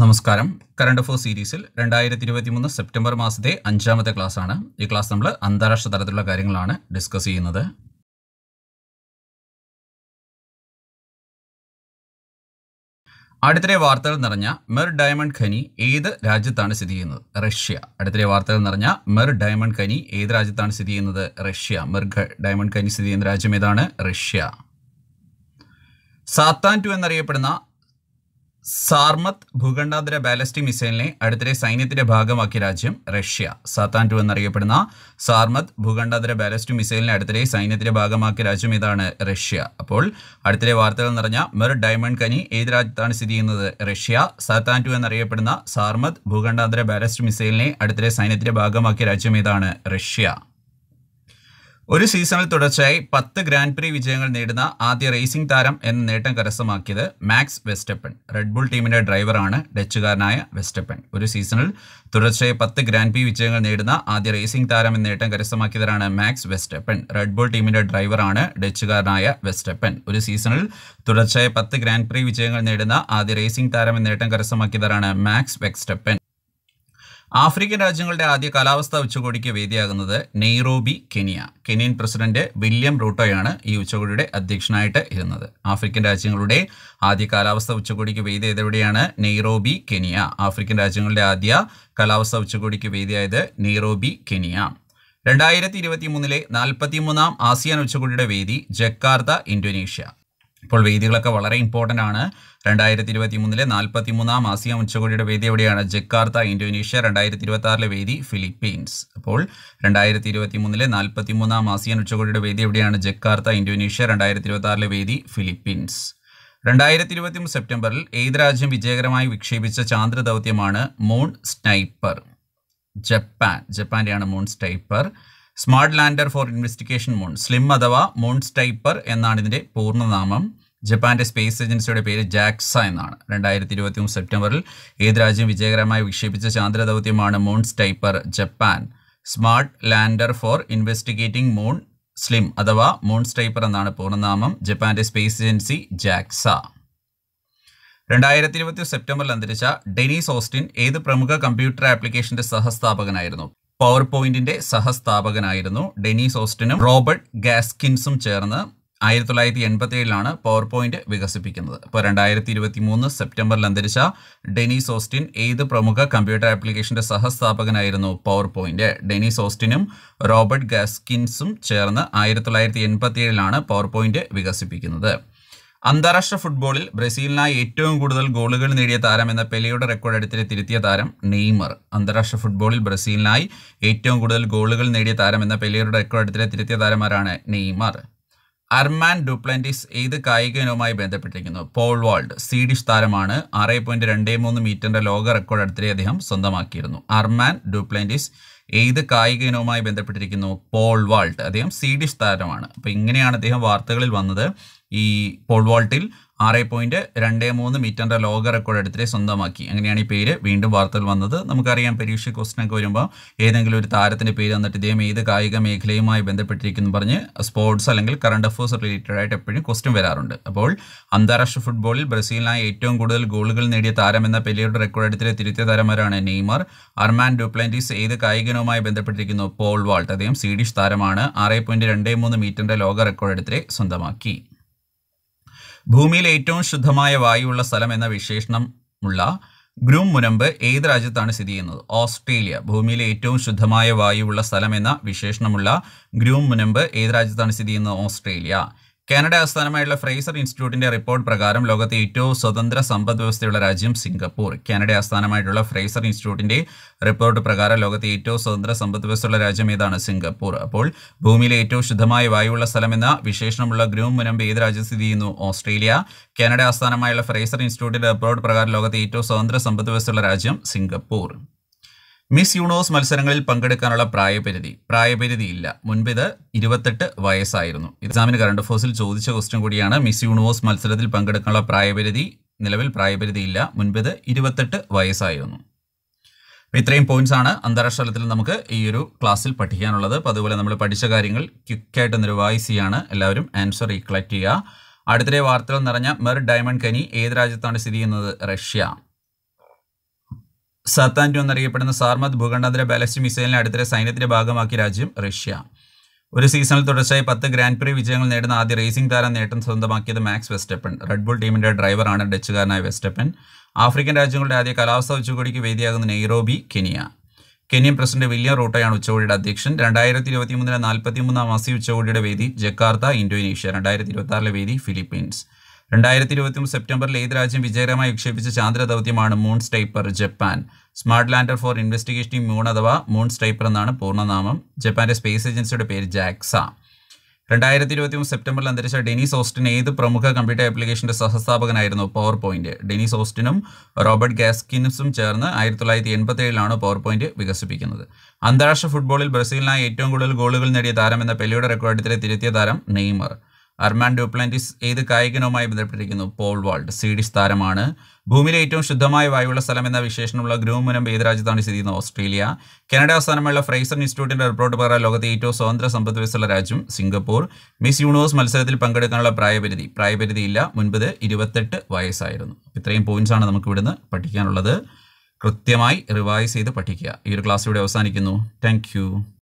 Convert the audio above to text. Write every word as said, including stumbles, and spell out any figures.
നമസ്കാരം. Current affairs സീരീസിൽ രണ്ടായിരത്തി ഇരുപത്തി മൂന്ന് സെപ്റ്റംബർ മാസത്തെ അഞ്ചാമത്തെ ക്ലാസ് ആണ്. ഈ ക്ലാസ് നമ്മൾ അന്താരാഷ്ട്ര തലത്തിലുള്ള കാര്യങ്ങളാണ് ഡിസ്കസ് ചെയ്യുന്നത്. അടുത്തിടെ വാർത്തകൾ നിറഞ്ഞ മെർ ഡയമണ്ട് ഖനി ഏത് രാജ്യത്താണ് സ്ഥിതി ചെയ്യുന്നത്? റഷ്യ. അടുത്തിടെ വാർത്തകൾ നിറഞ്ഞ മെർ ഡയമണ്ട് ഖനി ഏത് രാജ്യത്താണ് സ്ഥിതി ചെയ്യുന്നത്? റഷ്യ. മെർ ഡയമണ്ട് ഖനി സ്ഥിതി ചെയ്യുന്ന രാജ്യം ഏതാണ്? റഷ്യ. സാത്താൻ ടു എന്നറിയപ്പെടുന്ന സാർമത്ത് ഭൂഖണ്ഡാന്തര ബാലിസ്റ്റിക് മിസൈലിനെ അടുത്തിടെ സൈന്യത്തിന്റെ ഭാഗമാക്കിയ രാജ്യം റഷ്യ. സാത്താൻ ടു എന്നറിയപ്പെടുന്ന സാർമത്ത് ഭൂഖണ്ഡാന്തര ബാലിസ്റ്റിക് മിസൈലിനെ അടുത്തിടെ സൈന്യത്തിന്റെ ഭാഗമാക്കിയ രാജ്യം ഏതാണ്? റഷ്യ. അപ്പോൾ അടുത്തിടെ വാർത്തകൾ നിറഞ്ഞ മെർ ഡയമണ്ട് ഖനി ഏത് രാജ്യത്താണ് സ്ഥിതി ചെയ്യുന്നത്? റഷ്യ. സാത്താൻ ടു എന്നറിയപ്പെടുന്ന സാർമത്ത് ഭൂഖണ്ഡാന്തര ബാലിസ്റ്റിക് മിസൈലിനെ അടുത്തിടെ സൈന്യത്തിന്റെ ഭാഗമാക്കിയ രാജ്യം ഏതാണ്? റഷ്യ. ഒരു സീസണിൽ തുടർച്ചയായി പത്ത് ഗ്രാൻഡ് പ്രീ വിജയങ്ങൾ നേടുന്ന ആദ്യ റേസിംഗ് താരം എന്ന നേട്ടം കരസ്ഥമാക്കിയത് മാക്സ് വെസ്റ്റപ്പൻ. റെഡ്ബുൾ ടീമിന്റെ ഡ്രൈവറാണ് ഡച്ചുകാരനായ വെസ്റ്റപ്പൻ. ഒരു സീസണിൽ തുടർച്ചയായി പത്ത് ഗ്രാൻഡ് പ്രീ വിജയങ്ങൾ നേടുന്ന ആദ്യ റേസിംഗ് താരം എന്ന നേട്ടം കരസ്ഥമാക്കിയവരാണ് മാക്സ് വെസ്റ്റപ്പൻ. റെഡ്ബുൾ ടീമിന്റെ ഡ്രൈവറാണ് ഡച്ചുകാരനായ വെസ്റ്റപ്പൻ. ഒരു സീസണിൽ തുടർച്ചയായി പത്ത് ഗ്രാൻഡ് പ്രീ വിജയങ്ങൾ നേടുന്ന ആദ്യ റേസിംഗ് താരം എന്ന നേട്ടം കരസ്ഥമാക്കിയവരാണ് മാക്സ് വെസ്റ്റപ്പൻ. ആഫ്രിക്കൻ രാജ്യങ്ങളുടെ ആദ്യ കാലാവസ്ഥാ ഉച്ചകോടിക്ക് വേദിയാകുന്നത് Nairobi, Kenya. Kenyan president William റൂട്ടോയാണ് ഈ ഉച്ചകോടിയുടെ അധ്യക്ഷനായിട്ട് ഇരുന്നത്. ആഫ്രിക്കൻ രാജ്യങ്ങളുടെ ആദ്യ കാലാവസ്ഥാ ഉച്ചകോടിക്ക് വേദിയായത് എവിടെയാണ്? Nairobi, Kenya. ആഫ്രിക്കൻ രാജ്യങ്ങളുടെ ആദ്യ കാലാവസ്ഥാ ഉച്ചകോടിക്ക് വേദിയായത് നെയ്റോബി, കെനിയ. രണ്ടായിരത്തി ഇരുപത്തി മൂന്നിലെ നാൽപ്പത്തി മൂന്നാം ആസിയാൻ ഉച്ചകോടിയുടെ വേദി ജക്കാർത്ത, ഇന്തോനേഷ്യ. ഇപ്പോൾ വേദികളൊക്കെ വളരെ ഇമ്പോർട്ടൻ്റ് ആണ്. രണ്ടായിരത്തി ഇരുപത്തി മൂന്നിലെ നാൽപ്പത്തി മൂന്നാം ആസിയാൻ ഉച്ചകോടിയുടെ വേദി എവിടെയാണ്? Jakarta, Indonesia. രണ്ടായിരത്തി ഇരുപത്തി ആറിലെ വേദി ഫിലിപ്പീൻസ്. അപ്പോൾ രണ്ടായിരത്തി ഇരുപത്തി മൂന്നിലെ നാൽപ്പത്തി മൂന്നാം ആസിയാൻ ഉച്ചകോടിയുടെ വേദി എവിടെയാണ്? Jakarta, Indonesia. രണ്ടായിരത്തി ഇരുപത്തി ആറിലെ വേദി ഫിലിപ്പീൻസ്. രണ്ടായിരത്തി ഇരുപത്തി മൂന്ന് സെപ്റ്റംബറിൽ ഏത് രാജ്യം വിജയകരമായി വിക്ഷേപിച്ച ചാന്ദ്ര ദൗത്യമാണ് മൂൺ സ്നൈപ്പർ? ജപ്പാൻ. ജപ്പാന്റെയാണ് moon sniper. Smart lander for investigation moon, SLIM അഥവാ മൂൺ സ്നൈപ്പർ എന്നാണ് ഇതിന്റെ പൂർണ്ണനാമം. ജപ്പാന്റെ സ്പേസ് ഏജൻസിയുടെ പേര് ജാക്സ എന്നാണ്. രണ്ടായിരത്തി ഇരുപത്തി മൂന്ന് സെപ്റ്റംബറിൽ ഏത് രാജ്യം വിജയകരമായി വിക്ഷേപിച്ച ചാന്ദ്ര ദൗത്യമാണ് moon sniper? Japan. Smart lander for investigating moon, SLIM അഥവാ മൂൺ സ്നൈപ്പർ എന്നാണ് പൂർണ്ണനാമം. ജപ്പാന്റെ സ്പേസ് ഏജൻസി ജാക്സ. രണ്ടായിരത്തി ഇരുപത്തി സെപ്റ്റംബറിൽ അന്തരിച്ച ഡെനീസ് ഓസ്റ്റിൻ ഏത് പ്രമുഖ കമ്പ്യൂട്ടർ ആപ്ലിക്കേഷന്റെ സഹസ്ഥാപകനായിരുന്നു? പവർ പോയിന്റിന്റെ സഹസ്ഥാപകനായിരുന്നു. ഡെനീസ് ഓസ്റ്റിനും റോബർട്ട് ഗാസ്കിൻസും ചേർന്ന് ആയിരത്തി തൊള്ളായിരത്തി എൺപത്തി ഏഴിലാണ് പവർ പോയിന്റ് വികസിപ്പിക്കുന്നത്. അപ്പോൾ രണ്ടായിരത്തി ഇരുപത്തി മൂന്ന് സെപ്റ്റംബറിൽ അന്തരിച്ച ഡെനീസ് ഓസ്റ്റിൻ ഏത് പ്രമുഖ കമ്പ്യൂട്ടർ ആപ്ലിക്കേഷന്റെ സഹസ്ഥാപകനായിരുന്നു? Power point. ഡെനീസ് ഓസ്റ്റിനും റോബർട്ട് ഗാസ്കിൻസും ചേർന്ന് ആയിരത്തി തൊള്ളായിരത്തി എൺപത്തി ഏഴിലാണ് പവർ പോയിന്റ് വികസിപ്പിക്കുന്നത്. അന്താരാഷ്ട്ര ഫുട്ബോളിൽ ബ്രസീലിനായി ഏറ്റവും കൂടുതൽ ഗോളുകൾ നേടിയ താരം എന്ന പെലെയുടെ റെക്കോർഡ് അടുത്തിടെ തിരുത്തിയ താരം നെയ്മർ. അന്താരാഷ്ട്ര ഫുട്ബോളിൽ ബ്രസീലിനായി ഏറ്റവും കൂടുതൽ ഗോളുകൾ നേടിയ താരം എന്ന പെലെയുടെ റെക്കോർഡ് അടുത്തിടെ തിരുത്തിയ താരമാരാണ്? നെയ്മർ. അർമാൻ ഡുപ്ലന്റിസ് ഏത് കായിക ഇനവുമായി ബന്ധപ്പെട്ടിരിക്കുന്നു? Pole vault. സ്വീഡിഷ് താരമാണ്. ആറ് പോയിന്റ് രണ്ട് മൂന്ന് മീറ്ററിന്റെ ലോക റെക്കോർഡ് അടുത്തിടെ അദ്ദേഹം സ്വന്തമാക്കിയിരുന്നു. അർമാൻ ഡുപ്ലന്റിസ് ഏത് കായിക ഇനവുമായി ബന്ധപ്പെട്ടിരിക്കുന്നു? Pole vault. അദ്ദേഹം സ്വീഡിഷ് താരമാണ്. അപ്പോൾ ഇങ്ങനെയാണ് അദ്ദേഹം വാർത്തകളിൽ വന്നത്. ഈ പോൾ വാൾട്ടിൽ ആറ് പോയിന്റ് രണ്ട് മൂന്ന് മീറ്ററിന്റെ ലോക റെക്കോർഡ് അടുത്തിടെ സ്വന്തമാക്കി. അങ്ങനെയാണ് ഈ പേര് വീണ്ടും വാർത്തകൾ വന്നത്. നമുക്കറിയാം, പരീക്ഷ ക്വസ്റ്റൻ ഒക്കെ വരുമ്പോൾ ഏതെങ്കിലും ഒരു താരത്തിന്റെ പേര് വന്നിട്ട് ഇദ്ദേഹം ഏത് കായിക മേഖലയുമായി ബന്ധപ്പെട്ടിരിക്കുന്നു പറഞ്ഞ് സ്പോർട്സ് അല്ലെങ്കിൽ കറണ്ട് അഫയേഴ്സ് റിലേറ്റഡ് ആയിട്ട് എപ്പോഴും ക്വസ്റ്റ്യൻ വരാറുണ്ട്. അപ്പോൾ അന്താരാഷ്ട്ര ഫുട്ബോളിൽ ബ്രസീലിനായി ഏറ്റവും കൂടുതൽ ഗോളുകൾ നേടിയ താരം എന്ന പെലെയുടെ റെക്കോർഡ് അടുത്തിടെ തിരുത്തിയ താരമാരാണ്? നെയ്മർ. അർമാൻ ഡുപ്ലന്റിസ് ഏത് കായികനുമായി ബന്ധപ്പെട്ടിരിക്കുന്നു? Pole vault. അദ്ദേഹം സ്വീഡിഷ് താരമാണ്. ആറ് പോയിന്റ് രണ്ട് മൂന്ന് മീറ്ററിന്റെ ലോക റെക്കോർഡ് അടുത്തിടെ സ്വന്തമാക്കി. ഭൂമിയിലെ ഏറ്റവും ശുദ്ധമായ വായുവുള്ള സ്ഥലം എന്ന വിശേഷണമുള്ള ഗ്രൂം മുനമ്പ് ഏത് രാജ്യത്താണ് സ്ഥിതി ചെയ്യുന്നത്? ഓസ്ട്രേലിയ. ഭൂമിയിലെ ഏറ്റവും ശുദ്ധമായ വായുവുള്ള സ്ഥലം എന്ന വിശേഷണമുള്ള ഗ്രൂം മുനമ്പ് ഏത് രാജ്യത്താണ് സ്ഥിതി ചെയ്യുന്നത്? ഓസ്ട്രേലിയ. കാനഡ ആസ്ഥാനമായുള്ള ഫ്രേസർ ഇൻസ്റ്റിറ്റ്യൂട്ടിന്റെ റിപ്പോർട്ട് പ്രകാരം ലോകത്തെ ഏറ്റവും സ്വതന്ത്ര സമ്പദ് വ്യവസ്ഥയുള്ള രാജ്യം സിംഗപ്പൂർ. കാനഡ ആസ്ഥാനമായിട്ടുള്ള ഫ്രേസർ ഇൻസ്റ്റിറ്റ്യൂട്ടിന്റെ റിപ്പോർട്ട് പ്രകാരം ലോകത്തെ ഏറ്റവും സ്വതന്ത്ര സമ്പദ് വ്യവസ്ഥയുള്ള രാജ്യം ഏതാണ്? സിംഗപ്പൂർ. അപ്പോൾ ഭൂമിയിലെ ഏറ്റവും ശുദ്ധമായ വായുവുള്ള സ്ഥലം എന്ന വിശേഷണമുള്ള ഗ്രൂം മുനമ്പ് ഏത് രാജ്യം സ്ഥിതി ചെയ്യുന്നു? ഓസ്ട്രേലിയ. കാനഡ ആസ്ഥാനമായുള്ള ഫ്രേസർ ഇൻസ്റ്റിറ്റ്യൂട്ടിന്റെ റിപ്പോർട്ട് പ്രകാരം ലോകത്തെ ഏറ്റവും സ്വതന്ത്ര സമ്പദ് വ്യവസ്ഥയുള്ള രാജ്യം സിംഗപ്പൂർ. മിസ് യൂണിവേഴ്സ് മത്സരങ്ങളിൽ പങ്കെടുക്കാനുള്ള പ്രായപരിധി പ്രായപരിധി ഇല്ല. മുൻപ് ഇത് ഇരുപത്തെട്ട് വയസ്സായിരുന്നു. എക്സാമിന് കറണ്ട് അഫയേഴ്സിൽ ചോദിച്ച ക്വസ്റ്റ്യൻ കൂടിയാണ്. മിസ് യൂണിവേഴ്സ് മത്സരത്തിൽ പങ്കെടുക്കാനുള്ള പ്രായപരിധി നിലവിൽ പ്രായപരിധി ഇല്ല. മുൻപ് ഇത് ഇരുപത്തെട്ട് വയസ്സായിരുന്നു. ഇത്രയും പോയിന്റ്സ് ആണ് അന്താരാഷ്ട്ര തലത്തിൽ നമുക്ക് ഈ ഒരു ക്ലാസ്സിൽ പഠിക്കാനുള്ളത്. അപ്പോൾ അതുപോലെ നമ്മൾ പഠിച്ച കാര്യങ്ങൾ ക്വിക്കായിട്ട് ഒന്ന് റിവൈസ് ചെയ്യാണ്. എല്ലാവരും ആൻസർ റീകളക്ട് ചെയ്യുക. അടുത്തിടെ വാർത്തകൾ നിറഞ്ഞ മെർ ഡയമണ്ട് ഖനി ഏത് രാജ്യത്താണ് സ്ഥിതി ചെയ്യുന്നത്? റഷ്യ. സത്താൻ ടു എന്നറിയപ്പെടുന്ന സാർമത് ഭൂഖണ്ഡാന്തര ബാലിസ്റ്റിക് മിസൈലിനെ അടുത്തിടെ സൈന്യത്തിന്റെ ഭാഗമാക്കിയ രാജ്യം റഷ്യ. ഒരു സീസണിൽ തുടർച്ചയായി പത്ത് ഗ്രാൻഡ് പ്രീ വിജയങ്ങൾ നേടുന്ന ആദ്യ റേസിംഗ് താരം നേട്ടം സ്വന്തമാക്കിയത് മാക്സ് വെസ്റ്റപ്പൻ. റെഡ്ബുൾ ടീമിന്റെ ഡ്രൈവറാണ് ഡച്ചുകാരനായ വെസ്റ്റപ്പൻ. ആഫ്രിക്കൻ രാജ്യങ്ങളുടെ ആദ്യ കാലാവസ്ഥാ ഉച്ചകോടിക്ക് വേദിയാകുന്ന Nairobi, Kenya. Kenyan president William റൂട്ടോയാണ് ഉച്ചകോടിയുടെ അധ്യക്ഷൻ. രണ്ടായിരത്തി ഇരുപത്തി മൂന്നിലെ നാൽപ്പത്തിമൂന്നാം മസി ഉച്ചകോടിയുടെ വേദി ജക്കാർത്ത, ഇന്തോനേഷ്യ. രണ്ടായിരത്തി ഇരുപത്തി ആറിലെ വേദി ഫിലിപ്പീൻസ്. രണ്ടായിരത്തി ഇരുപത്തി മൂന്ന് സെപ്റ്റംബറിൽ ഏത് രാജ്യം വിജയകരമായി വിക്ഷേപിച്ച ചാന്ദ്ര ദൗത്യമാണ് moon sniper? Japan. Smart lander for investigating moon അഥവാ മൂൺ സ്റ്റൈപ്പർ എന്നാണ് പൂർണ്ണനാമം. ജപ്പാന്റെ സ്പേസ് ഏജൻസിയുടെ പേര് ജാക്സ. രണ്ടായിരത്തി ഇരുപത്തി മൂന്ന് സെപ്റ്റംബറിൽ അന്തരിച്ച ഡെനീസ് ഓസ്റ്റിൻ ഏത് പ്രമുഖ കമ്പ്യൂട്ടർ ആപ്ലിക്കേഷന്റെ സഹസ്ഥാപകനായിരുന്നു? Power point. ഡെനീസ് ഓസ്റ്റിനും റോബർട്ട് ഗാസ്കിൻസും ചേർന്ന് ആയിരത്തി തൊള്ളായിരത്തി എൺപത്തി ഏഴിലാണ് പവർ പോയിന്റ് വികസിപ്പിക്കുന്നത്. അന്താരാഷ്ട്ര ഫുട്ബോളിൽ ബ്രസീലിനായി ഏറ്റവും കൂടുതൽ ഗോളുകൾ നേടിയ താരം എന്ന പെലെയുടെ റെക്കോർഡിലെ തിരുത്തിയ താരം നെയ്മർ. അർമാൻ ഡ്യൂപ്ലാന്റിസ് ഏത് കായികനവുമായി ബന്ധപ്പെട്ടിരിക്കുന്നു? Pole vault. സ്വീഡിഷ് താരമാണ്. ഭൂമിയിലെ ഏറ്റവും ശുദ്ധമായ വായുവുള്ള സ്ഥലം എന്ന വിശേഷണമുള്ള ഗ്രൂമുനം ഏത് രാജ്യത്താണ് സ്ഥിതി ചെയ്യുന്നത്? ഓസ്ട്രേലിയ. കാനഡ ആസ്ഥാനമുള്ള ഫ്രൈസർ ഇൻസ്റ്റിറ്റ്യൂട്ടിന്റെ റിപ്പോർട്ട് പ്രകാരം ലോകത്തെ ഏറ്റവും സ്വതന്ത്ര സമ്പദ് വ്യവസ്ഥയുള്ള രാജ്യം സിംഗപ്പൂർ. മിസ് യൂണിവേഴ്സ് മത്സരത്തിൽ പങ്കെടുക്കാനുള്ള പ്രായപരിധി പ്രായപരിധിയില്ല. മുൻപത് ഇരുപത്തെട്ട് വയസ്സായിരുന്നു. ഇത്രയും പോയിന്റ്സ് ആണ് നമുക്ക് ഇവിടുന്ന് പഠിക്കാനുള്ളത്. കൃത്യമായി റിവൈസ് ചെയ്ത് പഠിക്കുക. ഈ ഒരു ക്ലാസ് ഇവിടെ അവസാനിക്കുന്നു. താങ്ക്